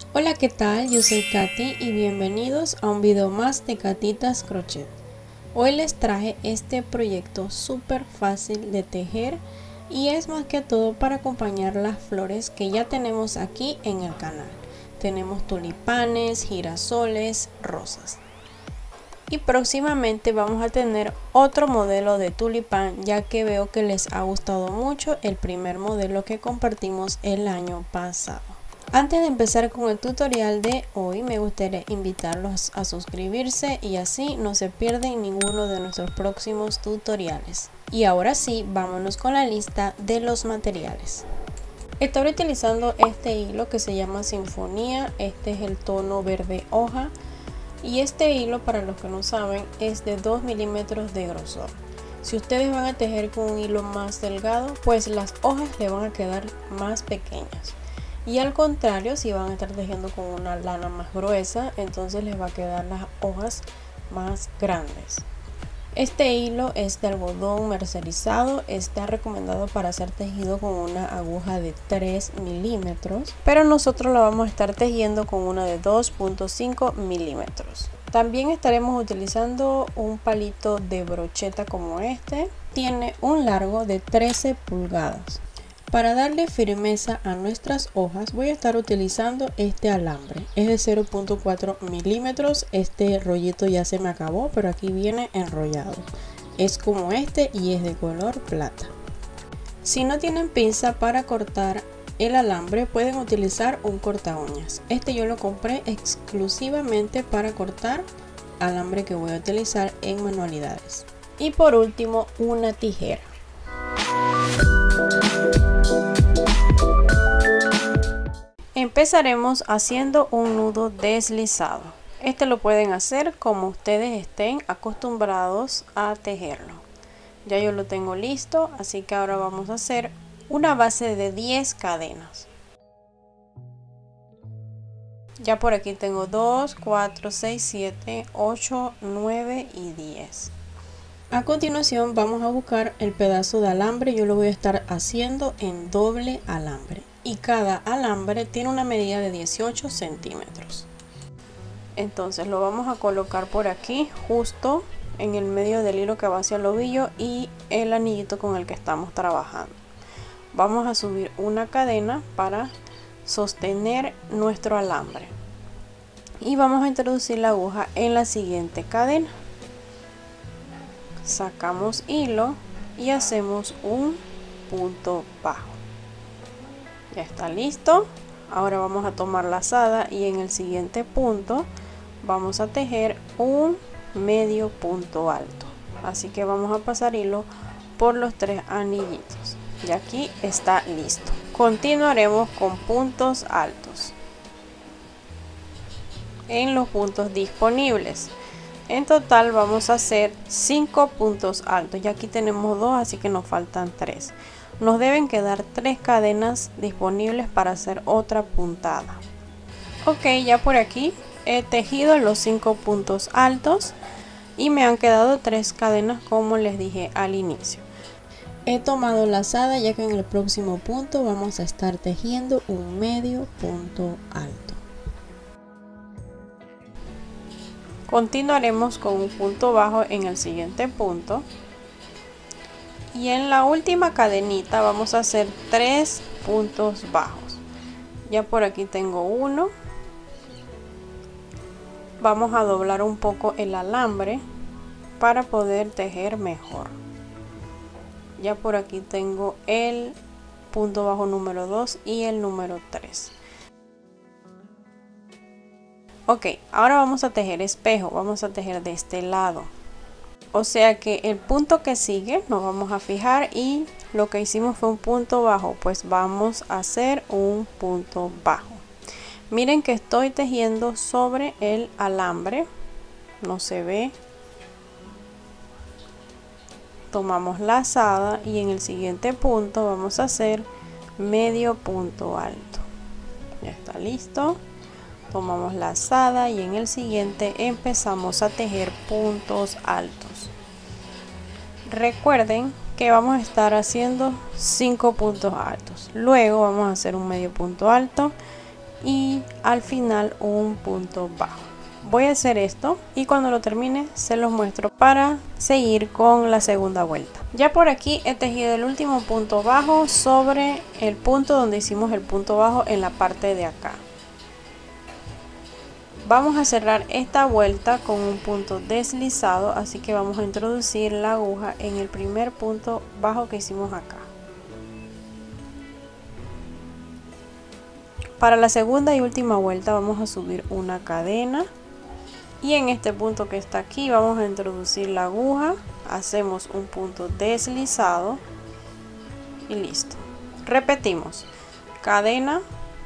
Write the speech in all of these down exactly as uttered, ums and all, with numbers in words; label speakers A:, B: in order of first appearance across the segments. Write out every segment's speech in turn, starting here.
A: Hola, ¿qué tal? Yo soy Katy y bienvenidos a un video más de Katitas Crochet. Hoy les traje este proyecto súper fácil de tejer y es más que todo para acompañar las flores que ya tenemos aquí en el canal. Tenemos tulipanes, girasoles, rosas. Y próximamente vamos a tener otro modelo de tulipán, ya que veo que les ha gustado mucho el primer modelo que compartimos el año pasado. Antes de empezar con el tutorial de hoy, me gustaría invitarlos a suscribirse y así no se pierden ninguno de nuestros próximos tutoriales. Y ahora sí, vámonos con la lista de los materiales. Estoy utilizando este hilo que se llama Sinfonía. Este es el tono verde hoja. Y este hilo, para los que no saben, es de dos milímetros de grosor. Si ustedes van a tejer con un hilo más delgado, pues las hojas le van a quedar más pequeñas. Y al contrario, si van a estar tejiendo con una lana más gruesa, entonces les va a quedar las hojas más grandes. Este hilo es de algodón mercerizado, está recomendado para ser tejido con una aguja de tres milímetros, pero nosotros lo vamos a estar tejiendo con una de dos punto cinco milímetros. También estaremos utilizando un palito de brocheta como este, tiene un largo de trece pulgadas. Para darle firmeza a nuestras hojas voy a estar utilizando este alambre, es de cero punto cuatro milímetros. Este rollito ya se me acabó, pero aquí viene enrollado, es como este y es de color plata. Si no tienen pinza para cortar el alambre, pueden utilizar un corta uñas. Este yo lo compré exclusivamente para cortar alambre que voy a utilizar en manualidades. Y por último, una tijera. Empezaremos haciendo un nudo deslizado. Este lo pueden hacer como ustedes estén acostumbrados a tejerlo. Ya yo lo tengo listo, así que ahora vamos a hacer una base de diez cadenas. Ya por aquí tengo dos, cuatro, seis, siete, ocho, nueve y diez. A continuación vamos a buscar el pedazo de alambre. Yo lo voy a estar haciendo en doble alambre y cada alambre tiene una medida de dieciocho centímetros. Entonces lo vamos a colocar por aquí, justo en el medio del hilo que va hacia el ovillo y el anillito con el que estamos trabajando. Vamos a subir una cadena para sostener nuestro alambre y vamos a introducir la aguja en la siguiente cadena. Sacamos hilo y hacemos un punto bajo. Ya está listo. Ahora vamos a tomar lazada y en el siguiente punto vamos a tejer un medio punto alto. Así que vamos a pasar hilo por los tres anillitos. Y aquí está listo. Continuaremos con puntos altos en los puntos disponibles. En total vamos a hacer cinco puntos altos. Ya aquí tenemos dos, así que nos faltan tres. Nos deben quedar tres cadenas disponibles para hacer otra puntada. Ok, ya por aquí he tejido los cinco puntos altos y me han quedado tres cadenas como les dije al inicio. He tomado lazada ya que en el próximo punto vamos a estar tejiendo un medio punto alto. Continuaremos con un punto bajo en el siguiente punto y en la última cadenita vamos a hacer tres puntos bajos. Ya por aquí tengo uno. Vamos a doblar un poco el alambre para poder tejer mejor. Ya por aquí tengo el punto bajo número dos y el número tres. Ok, ahora vamos a tejer espejo, vamos a tejer de este lado. O sea que el punto que sigue nos vamos a fijar y lo que hicimos fue un punto bajo, pues vamos a hacer un punto bajo. Miren que estoy tejiendo sobre el alambre, no se ve. Tomamos lazada y en el siguiente punto vamos a hacer medio punto alto. Ya está listo. Tomamos lazada y en el siguiente empezamos a tejer puntos altos. Recuerden que vamos a estar haciendo cinco puntos altos. Luego vamos a hacer un medio punto alto y al final un punto bajo. Voy a hacer esto y cuando lo termine se los muestro para seguir con la segunda vuelta. Ya por aquí he tejido el último punto bajo sobre el punto donde hicimos el punto bajo en la parte de acá. Vamos a cerrar esta vuelta con un punto deslizado, así que vamos a introducir la aguja en el primer punto bajo que hicimos acá. Para la segunda y última vuelta vamos a subir una cadena y en este punto que está aquí vamos a introducir la aguja, hacemos un punto deslizado y listo. Repetimos: cadena,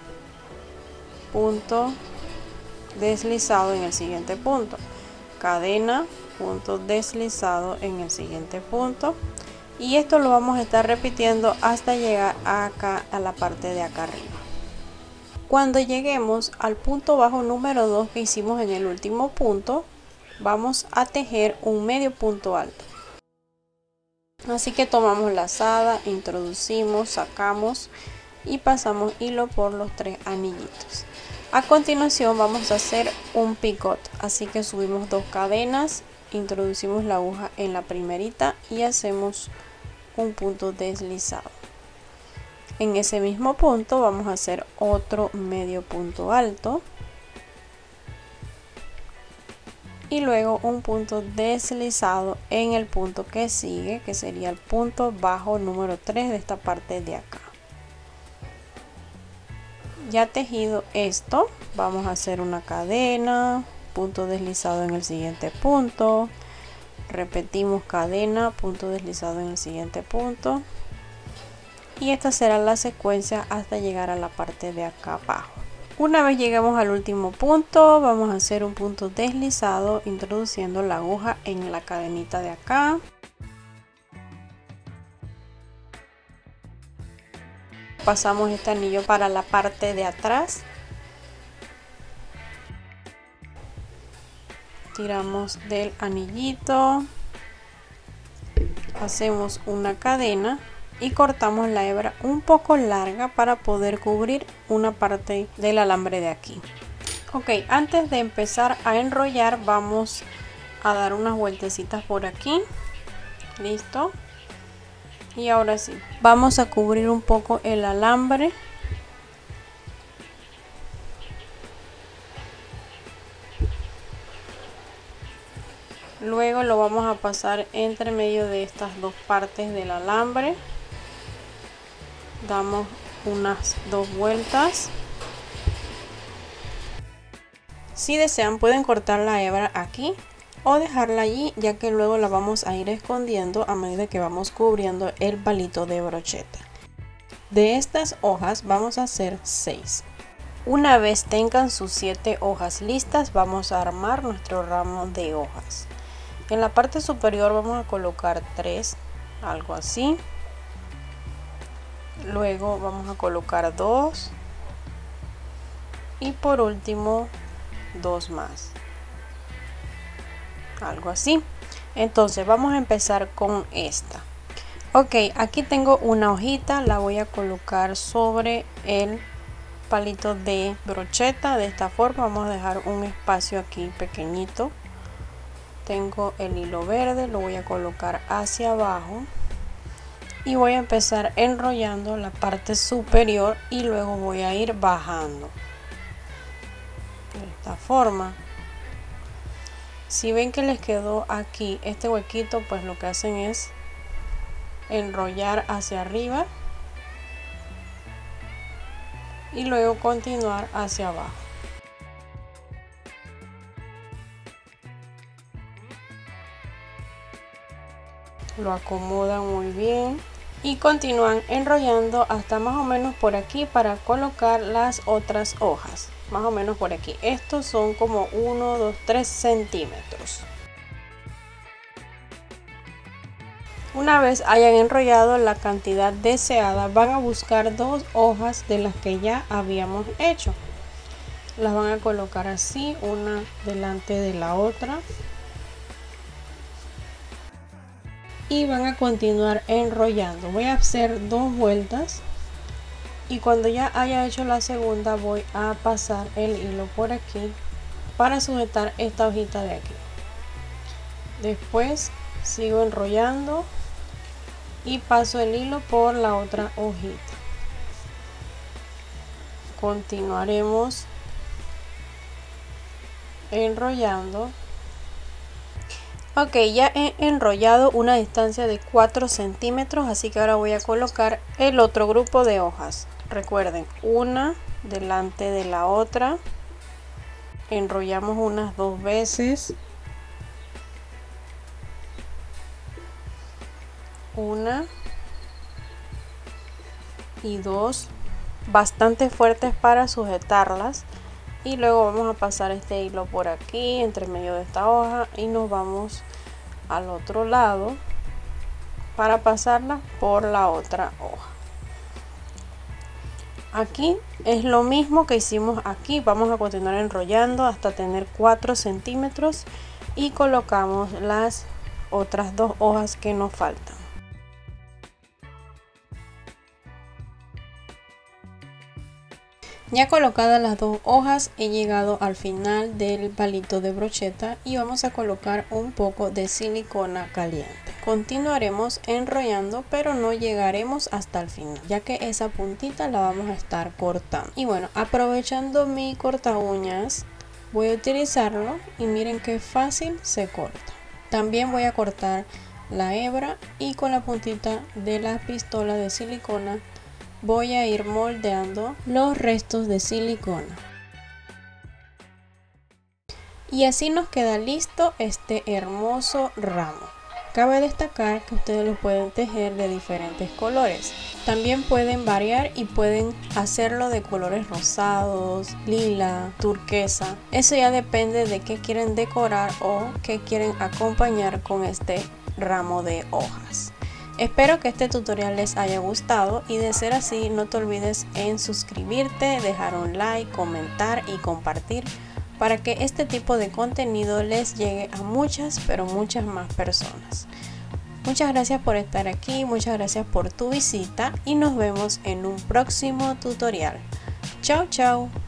A: punto deslizado en el siguiente punto, cadena, punto deslizado en el siguiente punto, y esto lo vamos a estar repitiendo hasta llegar acá a la parte de acá arriba. Cuando lleguemos al punto bajo número dos que hicimos en el último punto, vamos a tejer un medio punto alto. Así que tomamos lazada, introducimos, sacamos y pasamos hilo por los tres anillitos. A continuación vamos a hacer un picot, así que subimos dos cadenas, introducimos la aguja en la primerita y hacemos un punto deslizado. En ese mismo punto vamos a hacer otro medio punto alto y luego un punto deslizado en el punto que sigue, que sería el punto bajo número tres de esta parte de acá. Ya tejido esto, vamos a hacer una cadena, punto deslizado en el siguiente punto, repetimos cadena, punto deslizado en el siguiente punto. Y esta será la secuencia hasta llegar a la parte de acá abajo. Una vez llegamos al último punto, vamos a hacer un punto deslizado introduciendo la aguja en la cadenita de acá. Pasamos este anillo para la parte de atrás. Tiramos del anillito. Hacemos una cadena. Y cortamos la hebra un poco larga para poder cubrir una parte del alambre de aquí. Ok, antes de empezar a enrollar vamos a dar unas vueltecitas por aquí. Listo. Y ahora sí, vamos a cubrir un poco el alambre. Luego lo vamos a pasar entre medio de estas dos partes del alambre. Damos unas dos vueltas. Si desean pueden cortar la hebra aquí o dejarla allí, ya que luego la vamos a ir escondiendo a medida que vamos cubriendo el palito de brocheta. De estas hojas vamos a hacer seis. Una vez tengan sus siete hojas listas, vamos a armar nuestro ramo de hojas. En la parte superior vamos a colocar tres, algo así. Luego vamos a colocar dos y por último dos más, algo así. Entonces vamos a empezar con esta. Ok, aquí tengo una hojita, la voy a colocar sobre el palito de brocheta de esta forma. Vamos a dejar un espacio aquí pequeñito. Tengo el hilo verde, lo voy a colocar hacia abajo y voy a empezar enrollando la parte superior y luego voy a ir bajando de esta forma. Si ven que les quedó aquí este huequito, pues lo que hacen es enrollar hacia arriba y luego continuar hacia abajo. Lo acomodan muy bien y continúan enrollando hasta más o menos por aquí para colocar las otras hojas. Más o menos por aquí. Estos son como uno, dos, tres centímetros. Una vez hayan enrollado la cantidad deseada, van a buscar dos hojas de las que ya habíamos hecho. Las van a colocar así, una delante de la otra. Y van a continuar enrollando. Voy a hacer dos vueltas Y cuando ya haya hecho la segunda, voy a pasar el hilo por aquí para sujetar esta hojita de aquí. Después sigo enrollando y paso el hilo por la otra hojita. Continuaremos enrollando. Ok, ya he enrollado una distancia de cuatro centímetros, así que ahora voy a colocar el otro grupo de hojas. Recuerden, una delante de la otra. Enrollamos unas dos veces. Una y dos, bastante fuertes para sujetarlas. Y luego vamos a pasar este hilo por aquí entre medio de esta hoja y nos vamos al otro lado para pasarla por la otra hoja. Aquí es lo mismo que hicimos aquí. Vamos a continuar enrollando hasta tener cuatro centímetros y colocamos las otras dos hojas que nos faltan. Ya colocadas las dos hojas, he llegado al final del palito de brocheta y vamos a colocar un poco de silicona caliente. Continuaremos enrollando, pero no llegaremos hasta el final, ya que esa puntita la vamos a estar cortando. Y bueno, aprovechando mi corta uñas, voy a utilizarlo y miren qué fácil se corta. También voy a cortar la hebra y con la puntita de la pistola de silicona voy a ir moldeando los restos de silicona. Y así nos queda listo este hermoso ramo. Cabe destacar que ustedes lo pueden tejer de diferentes colores. También pueden variar y pueden hacerlo de colores rosados, lila, turquesa. Eso ya depende de qué quieren decorar o qué quieren acompañar con este ramo de hojas. Espero que este tutorial les haya gustado y de ser así no te olvides en suscribirte, dejar un like, comentar y compartir para que este tipo de contenido les llegue a muchas pero muchas más personas. Muchas gracias por estar aquí, muchas gracias por tu visita y nos vemos en un próximo tutorial. Chao, chao.